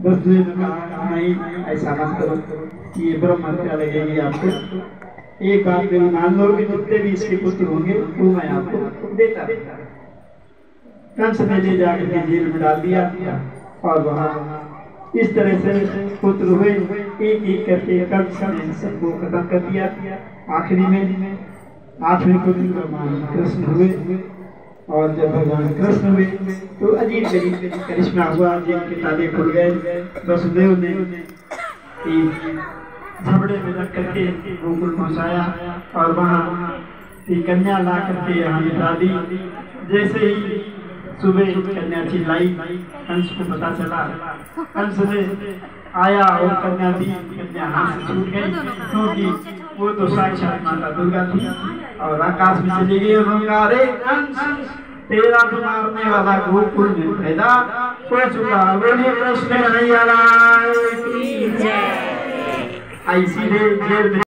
वसुदेव ने कहा नहीं ऐसा मत करो, ये ब्रह्म हत्या लगेगी आपको। एक बात मेरी मान लो कि जितने भी इसके पुत्र होंगे वो मैं आपको देता। कंस ने ले जाकर के जेल में डाल दिया और वहाँ इस तरह से पुत्र हुए, एक एक करके कंस ने सबको खत्म कर दिया। आखिरी में आठवें पुत्र भगवान कृष्ण हुए, और जब भगवान कृष्ण हुए तो अजीब गरीब करिश्मा हुआ, जिनके ताले खुल गए। वसुदेव ने झबड़े में रख करके गोकुल पहुंचाया और वहाँ एक कन्या ला करके यहाँ बिठा दी। जैसे ही सुबह कन्या चिल्लाई, कंस को पता चला, कंस ने आया और कन्या दी, कन्या हाथ से छूट गई, क्योंकि वो तो साक्षात माता दुर्गा थी और आकाश में चली गई। अरे कंस, तेरा तो मारने वाला गोकुल में पैदा हो चुका। बोलिए कृष्ण कन्हैया लाल की जय। इसीलिए जेल में